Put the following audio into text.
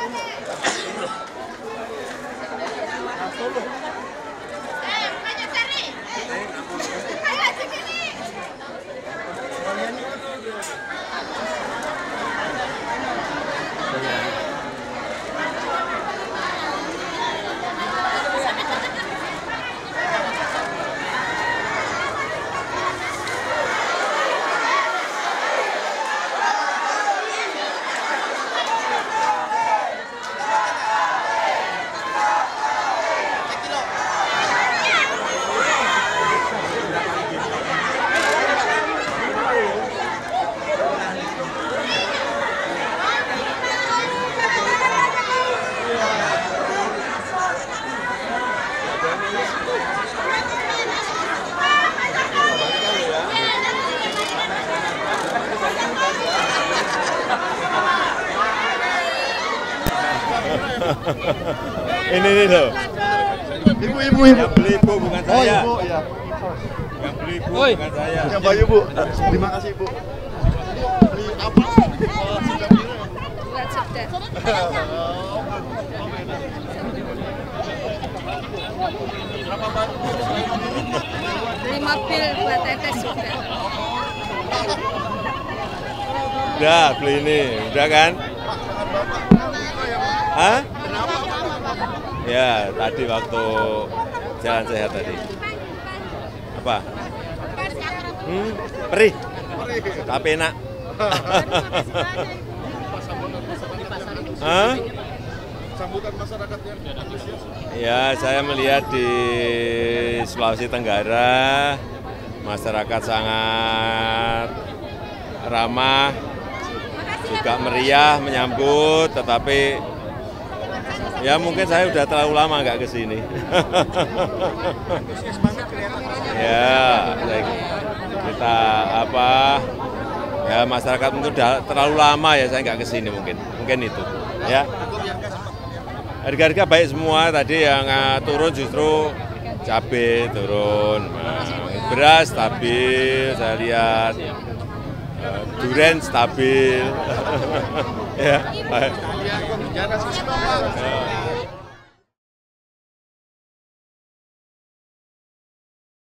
Ini loh. Ibu. Yang beli ibu bukan saya. Oh, ibu, ya. Yang beli ibu bukan saya. Yang bayu, Bu. Terima kasih, Bu. Beli apa? Buat sepeda. 5 pil buat tetes sudah. Udah beli ini, udah kan? Hah? Ya, tadi waktu jalan sehat tadi. Apa? Perih. Tapi enak. Hah? Sambutan masyarakat yang Ya, saya melihat di Sulawesi Tenggara, masyarakat sangat ramah, juga meriah menyambut, tetapi ya mungkin saya udah terlalu lama nggak ke sini. Ya, kita ya masyarakat mungkin udah terlalu lama ya saya nggak ke sini mungkin itu, ya. Harga-harga baik semua, tadi yang turun justru cabai turun, beras stabil, saya lihat durian stabil, ya.